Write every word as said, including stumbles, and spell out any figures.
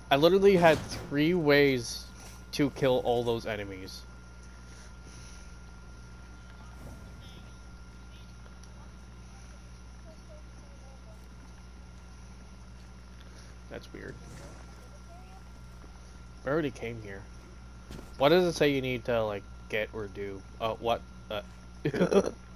I literally had three ways to kill all those enemies. That's weird. I already came here. What does it say you need to, like, get or do? Uh, what? Uh,